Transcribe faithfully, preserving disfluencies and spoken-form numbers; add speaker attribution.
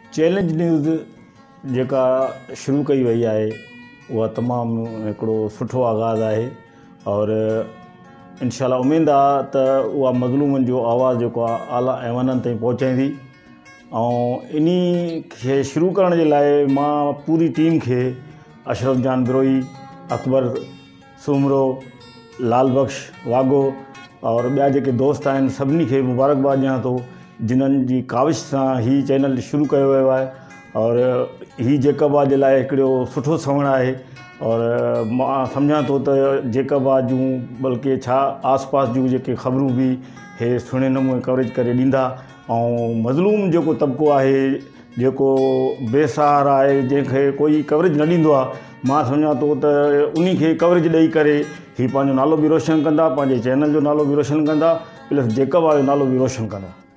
Speaker 1: Challenge news जेका शुरू कई वई आहे उहा तमामु हिकिड़ो सुठो आगाज़ आहे और इंशाल्लाह उम्मीद आहे त उहा मज़लूमनि जो आवाज़ जेको आहे आला ऐवाननि ताईं पहुचाईंदी। ऐं इन खे शुरू करण जे लाइ मां पूरी टीम खे अशरफ जान बिरोई, अकबर सुमरो, लाल बख्श वागो और ॿिया जेके दोस्त आहिनि सभिनी खे मुबारकबाद ॾियां थो जिन्हनि जी काविश सां हीउ चैनल शुरू कयो वियो आहे। और हीउ जेकबा जे लाइ हिकिड़ो सुठो सवण आहे और मां सम्झां थो त जेकबा जूं बल्कि छा आसपास जूं जेके ख़बरूं बि हे सुहिणे नमूने कवरेज करे ॾींदा। ऐं मज़लूम जेको तबिको आहे, जेको बेसहारा आहे, जंहिंखे कोई कवरेज न ॾींदो आहे, मां सम्झां थो त उन्ही खे कवरेज ॾेई करे हीउ पंहिंजो नालो बि रोशन कंदा, पंहिंजे चैनल जो नालो बि रोशन कंदा, प्लस जेकबा जो नालो बि रोशन कंदा।